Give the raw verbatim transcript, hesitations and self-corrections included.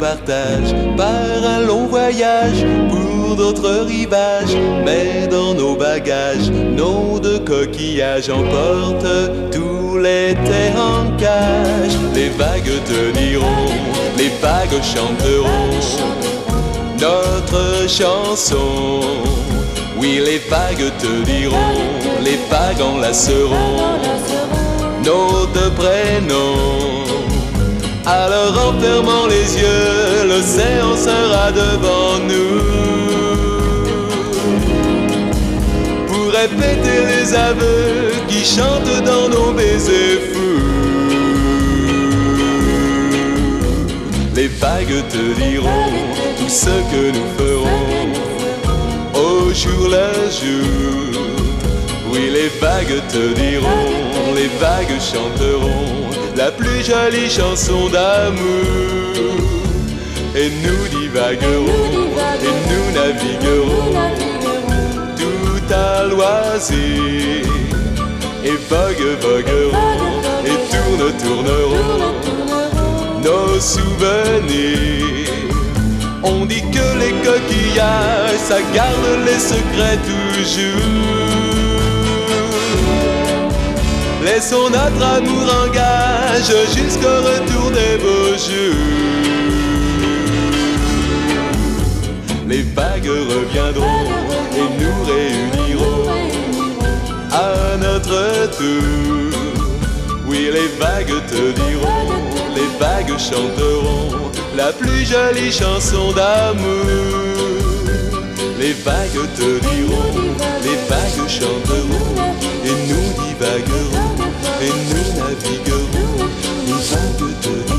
partage par un long voyage pour d'autres rivages. Mais dans nos bagages, nos deux coquillages emportent tout l'été en cage. Les vagues te diront, les vagues chanteront notre chanson. Oui, les vagues te diront, les vagues enlaceront nos deux prénoms. Alors en fermant les yeux, l'océan sera devant nous pour répéter les aveux qui chantent dans nos baisers fous. Les vagues te diront tout ce que nous ferons au jour le jour. Oui, les vagues te diront, les vagues chanteront la plus jolie chanson d'amour. Et nous divaguerons, et nous naviguerons tout à loisir. Et vogue, vogueront, et tourne, tourneront nos souvenirs. On dit que les coquillages, ça garde les secrets toujours. Laissons notre amour en gage jusqu'au retour des beaux jours. Les vagues reviendront et nous réuniront à notre tour. Oui, les vagues te diront, les vagues chanteront la plus jolie chanson d'amour. Les vagues te diront, les vagues chanteront, et nous divaguerons, et nous naviguerons. Les vagues te diront.